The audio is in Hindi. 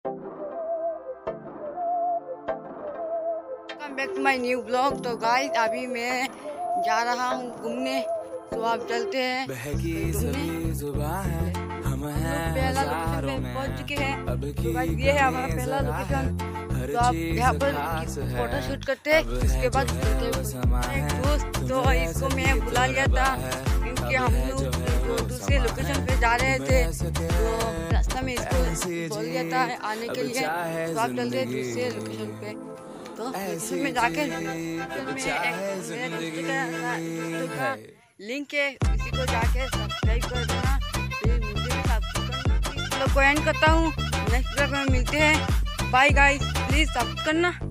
Welcome back to my new blog. तो गाइस अभी मैं जा रहा हूँ घूमने, तो आप चलते हैं हम पहला लोकेशन पे पहुँच चुके हैं। तो गाइस ये है हमारा पहला लोकेशन। तो आप यहाँ पर फोटो शूट करते हैं, उसके बाद एक दोस्त तो इसको मैं बुला लिया था क्योंकि हम लोग दूसरे लोकेशन पे जा रहे थे, तो रास्ता में इसको बोल दिया था आने के लिए। तो आप चलते हैं दूसरे लोकेशन पे। तो में जाके लिंक है, इसी को जाके सब्सक्राइब कर देना। फिर मुझे भी सब्सक्राइब करना। को एंड करता हूँ, नेक्स्ट वीडियो में मिलते हैं। बाय गाइस, प्लीज सब्सक्राइब करना।